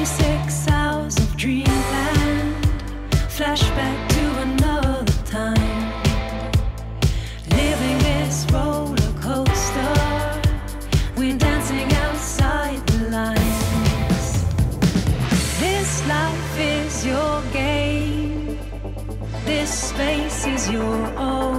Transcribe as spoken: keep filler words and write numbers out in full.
twenty-six hours of dreamland, flashback to another time, living this roller coaster, we're dancing outside the lines. This life is your game, this space is your own.